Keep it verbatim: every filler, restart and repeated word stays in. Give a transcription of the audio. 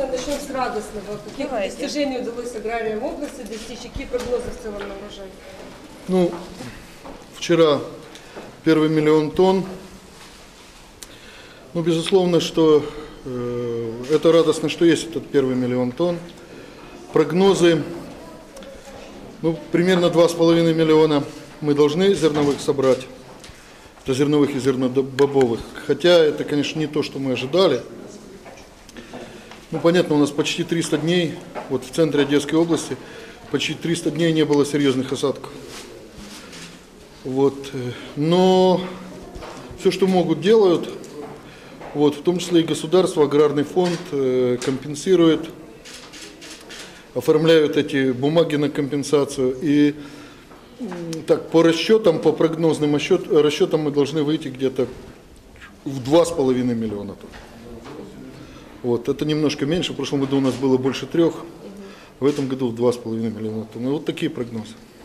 наверное, начнем с радостного. Каких Давайте. достижений удалось аграриям области достичь? Какие прогнозы в целом на урожай? Ну, вчера первый миллион тонн. Ну, безусловно, что э, это радостно, что есть этот первый миллион тонн. Прогнозы, ну, примерно два с половиной миллиона мы должны зерновых собрать. Это зерновых и зернобобовых. Хотя это, конечно, не то, что мы ожидали. Ну, понятно, у нас почти триста дней, вот в центре Одесской области, почти триста дней не было серьезных осадков. Вот. Но все, что могут, делают. Вот, в том числе и государство, аграрный фонд э, компенсирует, оформляют эти бумаги на компенсацию. И так, по расчетам, по прогнозным расчет, расчетам мы должны выйти где-то в два с половиной миллиона тонн. Вот, это немножко меньше, в прошлом году у нас было больше трех, в этом году в два с половиной миллиона тонн. И вот такие прогнозы.